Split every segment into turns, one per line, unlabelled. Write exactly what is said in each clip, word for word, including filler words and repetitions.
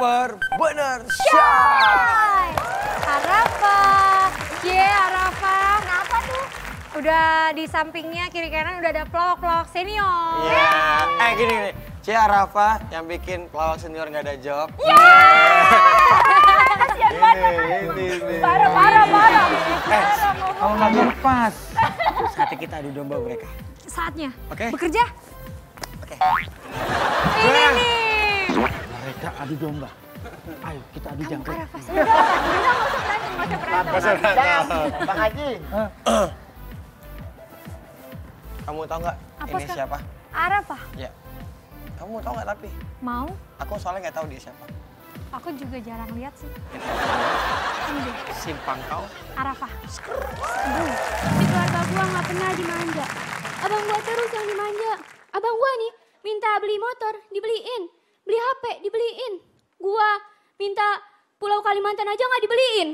Super Bener Shy.
Arafa, cie Arafa. Kenapa tuh? Udah di sampingnya kiri kanan udah ada pelawak-pelawak senior.
Iya. Yeah. Eh gini gini, Cie Arafa yang bikin pelawak senior nggak ada job.
Iya. Kasian banget. Parah, parah, parah.
Eh, kalau nggak lepas. Saatnya kita adu domba mereka.
Saatnya.
Oke.
Bekerja.
Oke.
Ini nih.
Mereka adu domba. Ayo kita adu jangkrik.
Arafa, sudah, sudah nggak usah berantem, nggak usah berantem.
Nggak usah berantem.
Bang Haji.
Kamu tahu nggak
Apa
ini
sekarang?
siapa?
Arafa.
Ya. Kamu tahu nggak tapi?
Mau?
Aku soalnya nggak tahu dia siapa.
Aku juga jarang lihat sih. Ini dia,
Simpang kau.
Arafa.
Di keluarga gua nggak pernah dimanja. Abang gua terus yang dimanja. Abang gua nih minta beli motor, dibeliin. Beli H P, dibeliin. Gua minta Pulau Kalimantan aja nggak dibeliin.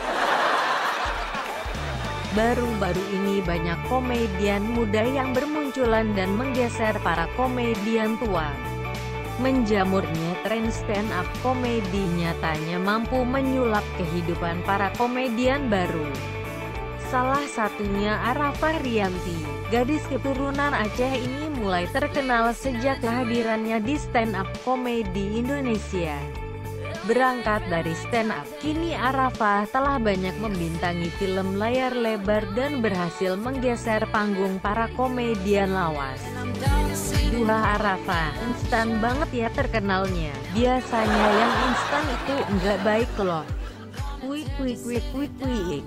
Baru-baru ini banyak komedian muda yang bermunculan dan menggeser para komedian tua. Menjamurnya tren stand up komedi nyatanya mampu menyulap kehidupan para komedian baru. Salah satunya Arafa Rianti. Gadis keturunan Aceh ini mulai terkenal sejak kehadirannya di stand up komedi Indonesia. Berangkat dari stand up, kini Arafa telah banyak membintangi film layar lebar dan berhasil menggeser panggung para komedian lawas. Duha Arafa, instan banget ya terkenalnya. Biasanya yang instan itu nggak baik loh. Wik wik wik wik wik.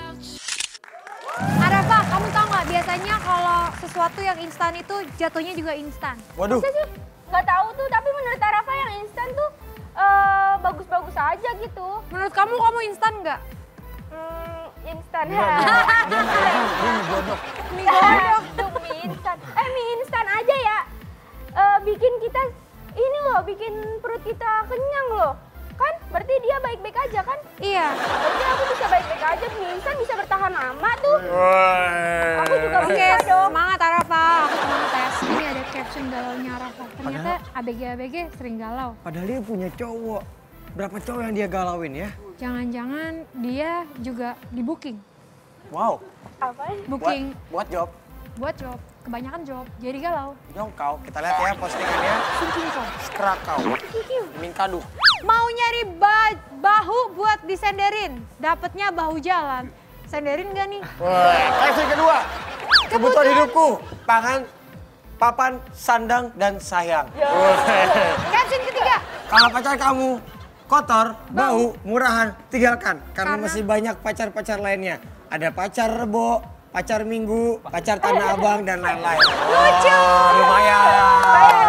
Arafa, kamu tahu nggak biasanya kalau sesuatu yang instan itu jatuhnya juga instan?
Waduh.
Masa sih? Nggak tahu tuh, tapi menurut Arafa yang instan tuh bagus-bagus aja gitu.
Menurut kamu, kamu instan nggak?
Hmm, instan.
Dia mie godok.
Mie godok tuh mie instan. Eh mie instan aja ya. Eh, bikin kita ini loh, bikin perut kita kenyang loh. Kan berarti dia baik-baik aja kan?
Iya.
Berarti aku bisa baik-baik aja, mie instan bisa bertahan lama tuh. Aku juga
Oke,
bisa dong.
semangat Arafa. Aku semangat tes. Ini ada caption galaunya Arafa. Ternyata A B G-A B G sering galau.
Padahal dia punya cowok. Berapa cowok yang dia galauin ya?
Jangan-jangan dia juga di booking.
Wow.
Apa?
Booking
Buat, buat job.
buat job. Kebanyakan job. Jadi galau.
Jongkau. Kita lihat ya postingannya.
Sinking kok.
Skrakau. Mingkadu.
Mau nyari ba- bahu buat disenderin. Dapatnya bahu jalan. Senderin gak nih?
Wah, caption kedua. Kebutuhan hidupku. Pangan, papan, sandang, dan sayang.
Caption ketiga.
Kalau pacar kamu kotor, bau, murahan, tinggalkan. Karena, Karena masih banyak pacar-pacar lainnya. Ada pacar Rebo, pacar Minggu, pacar Tanah Abang, dan lain-lain.
Lucu.
Oh, lumayan.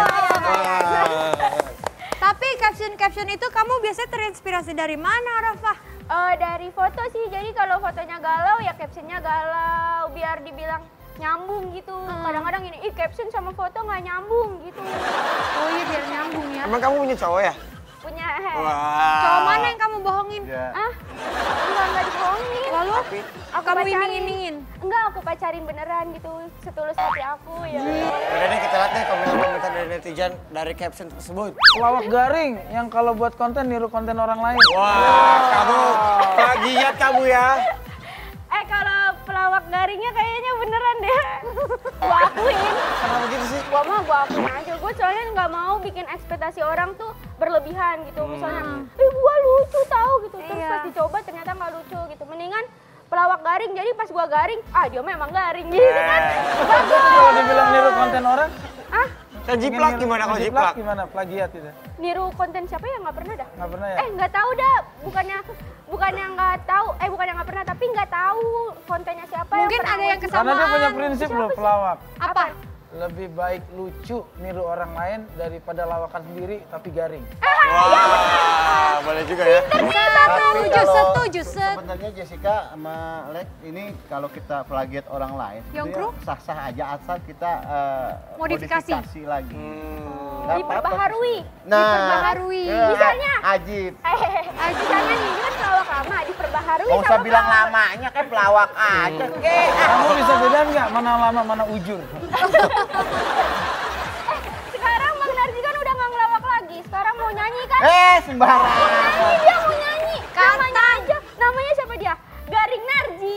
Tapi caption-caption itu kamu biasanya terinspirasi dari mana, Arafa?
Eh, dari foto sih, jadi kalau fotonya galau ya captionnya galau, biar dibilang nyambung gitu. Kadang-kadang ini, ih caption sama foto nggak nyambung gitu.
Oh iya, biar nyambung ya.
Emang kamu punya cowok ya?
Punya
Wah.
Cowok mana yang kamu bohongin?
ah, enggak, enggak dibohongin.
Lalu
Tapi
Aku
kamu
pacarin.
iming-imingin?
Enggak, aku pacarin beneran gitu, setulus hati aku ya.
udah nih kita lihat nih komentar-komentar dari netizen dari caption tersebut.
Pelawak garing yang kalau buat konten niru konten orang lain.
Wah, kamu plagiat kamu ya.
Eh kalau pelawak garingnya kayaknya beneran deh. Gua akuin.
Kenapa gitu sih?
Gua mah gua akuin aja. Gua soalnya nggak mau bikin ekspektasi orang tuh berlebihan gitu. Misalnya, ih gua lucu tahu gitu. Terus
Iya.
pas dicoba ternyata nggak lucu gitu. Mendingan pelawak garing. Jadi pas gua garing, ah dia memang garing gitu kan. Bagus.
Kalau dibilang niru konten orang,
Ah,
Kan jiplak gimana kalau jiplak?
Gimana plagiat itu?
niru konten siapa ya nggak pernah dah.
Nggak pernah ya?
Eh nggak tahu dah. Bukannya bukannya nggak tahu. Eh bukannya nggak pernah. Tapi nggak tahu kontennya siapa.
Mungkin
pernah
ada yang
gua-
Karena dia punya
kesamaan.
prinsip
Siapa
loh
sih?
pelawak.
Apa?
Lebih baik lucu niru orang lain daripada lawakan sendiri tapi garing.
Wah, boleh juga ya.
Setuju,
kalau
setuju, setuju.
Sebenarnya Jessica sama Lex ini kalau kita plagiat orang lain, itu
Yongkru?
ya sah-sah aja asal kita eh,
Modifikasi.
modifikasi lagi.
Hmm.
Nggak apa-apa.
Diperbaharui.
Nah,
Diperbaharui.
eh,
Misalnya?
Ajib.
Eh, misalnya nih, ini kan pelawak lama, diperbaharui
Nggak usah
sama
bilang
pelawak.
lamanya, kayak pelawak aja. Kek.
Kamu bisa bedain nggak mana lama mana ujur?
Sekarang Bang Narji kan udah nggak ngelawak lagi, sekarang mau nyanyi kan?
Eh, sembarang.
Ini dia mau nyanyi. Namanya aja. Namanya siapa dia? Garing Narji.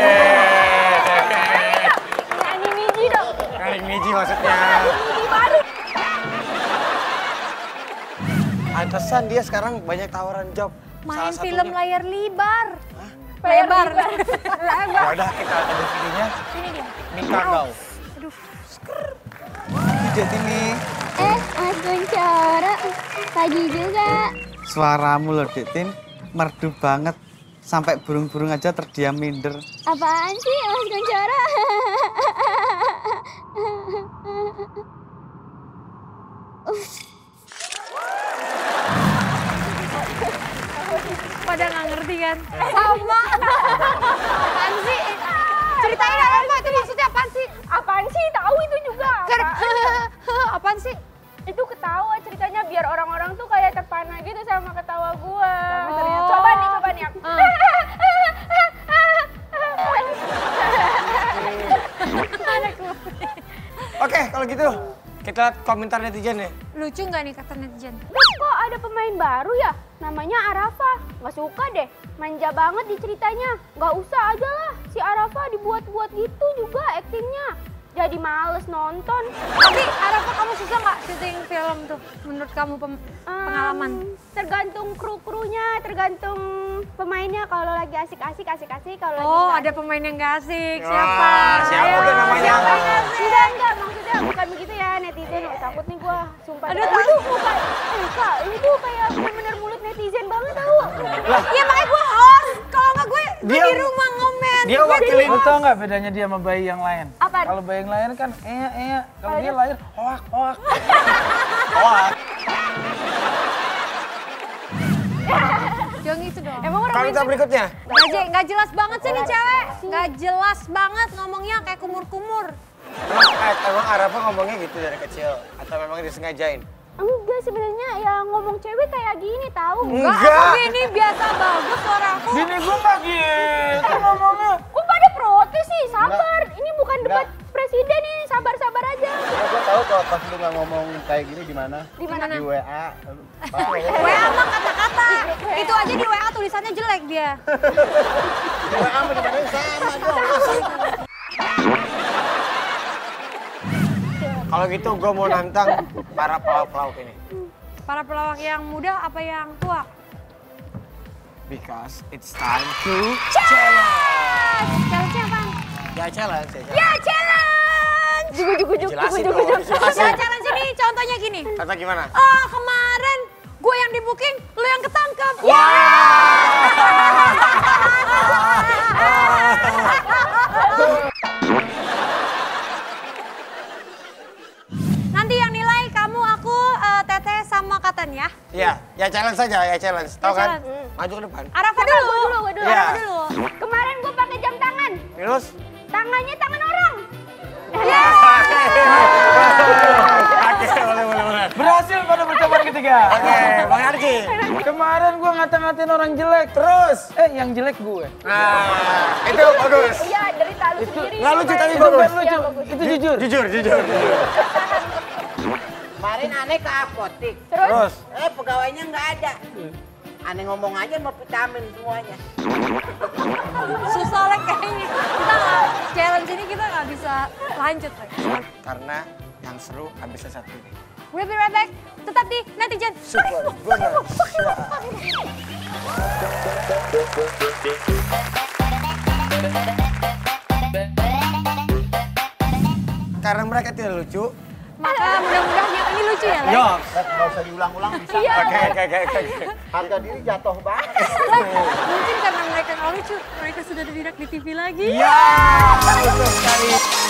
Nyanyi Niji dong.
Garing Niji maksudnya.
Niji baru.
Pantesan dia sekarang banyak tawaran job.
Main
Salah
film
satunya-
layar libar.
Lebar.
Ya udah kita ada videonya.
Ini dia.
Mika kau.
Aduh.
Jadi nih,
Eh, Mas Kuncoro. Pagi juga.
suaramu loh, Ditin. Merdu banget. Sampai burung-burung aja terdiam minder.
Apaan sih Mas Kuncoro?
Pada nggak ngerti kan? Sama. Apaan sih? Ceritain apa itu maksudnya apaan sih?
Apaan sih? Tahu itu juga.
Apaan sih?
Itu ketawa ceritanya biar orang-orang tuh kayak terpana gitu sama ketawa gua.
Oh.
Coba nih, coba nih aku.
Oke, kalau gitu kita lihat komentar netizen nih.
Lucu nggak nih kata netizen?
Terus kok ada pemain baru ya? Namanya Arafa. Nggak suka deh. Manja banget di ceritanya. Nggak usah aja lah. Si Arafa dibuat-buat gitu juga aktingnya. Jadi males nonton.
Tapi Arafa kamu susah nggak syuting film tuh? Menurut kamu pem- pengalaman?
Um, tergantung kru-krunya, tergantung pemainnya. Kalau lagi asik-asik, asik-asik. Kalau lagi
Oh,
nggak
ada pemain yang gak asik.
Wah,
Siapa?
siapa
Ayo,
tuh namanya?
Siapa yang gak asik?
Enggak, enggak. Maksudnya bukan begitu ya netizen. Oh, takut nih gua. Sumpah.
Aduh,
Ini
takut.
tuh bukan. Eh, Kak, ini tuh kayak bener-bener mulut netizen banget tau.
Iya makanya gue host. Kalau nggak gue, gue
Dia-
di rumah ngomen.
Dia wakilin.
Lu tau nggak bedanya dia sama bayi yang lain?
Apaan?
Kalau bayi yang lain kan iya iya, kalau dia lahir hoak hoak.
Wah,
Jangan gitu dong.
Emang orang
komentar berikutnya.
Nggak, Je- nggak jelas banget sih nih cewek. Nggak jelas banget ngomongnya kayak kumur-kumur.
Emang, eh, emang Arafa ngomongnya gitu dari kecil? Atau memang disengajain?
enggak sebenarnya ya ngomong cewek kayak gini tahu.
Enggak,
Enggak.
aku gini biasa bagus suara aku.
Bini gua nggak gitu ngomongnya.
Kok pada protes sih? Sabar. Ini bukan debat
Enggak.
presiden nih. Sabar-sabar aja.
Ya, gue tahu kok pas lu nggak ngomong kayak gini di mana?
Di mana?
Di W A. Pasti
W A mah kata-kata. Itu aja di W A tulisannya jelek dia.
di W A sama di mana sama dong.
Kalau gitu gue mau nantang para pelawak-pelawak ini.
Para pelawak yang muda apa yang tua?
Because it's time to
Challenge! Challenge-nya apaan?
ya challenge ya.
Ya challenge!
Jugu jugu jugu
Jelasin
jugu
dong,
jugu.
Ya
dijelasin.
challenge ini contohnya gini.
Kata gimana?
Oh kemarin gue yang di booking, lu yang ketangkep. Nanti yang nilai kamu, aku, eh, Teteh sama Katan ya.
Iya, ya challenge saja, ya challenge. Tahu
Ya,
kan?
challenge.
Maju ke depan.
Arafa
Siapa?
dulu.
Gua dulu, gua dulu.
Iya.
Arafa dulu.
Kemarin gue pakai jam tangan.
Terus?
Tangannya tangan orang.
Ya.
Oke, boleh, boleh, boleh.
Berhasil pada percobaan ketiga.
Oke, Bang Arji.
Kemarin gua ngata-ngatain orang jelek.
Terus?
Eh, yang jelek gue.
Nah, itu bagus.
Iya dari talu sendiri.
nggak lucu tapi
Itu
bagus.
bukan lucu,
Iya, bagus.
itu jujur.
Jujur, jujur, jujur.
Kemarin aneh ke apotik,
Terus?
eh pegawainya nggak ada. Aneh ngomong aja mau vitamin semuanya.
Susah lah kayaknya. Kita nggak, challenge ini kita nggak bisa lanjut. Lek.
Karena yang seru habisnya satu ini.
We'll be right back. Tetap di netizen.
Super bonus. Karena mereka tidak lucu.
Maka mudah-mudahan yang ini lucu ya, Lek.
Yo.
Nggak usah diulang-ulang bisa.
Oke, oke, oke, oke.
Harga diri jatuh banget.
Mungkin karena mereka nggak lucu, mereka sudah tidak di T V lagi.
Ya, betul sekali.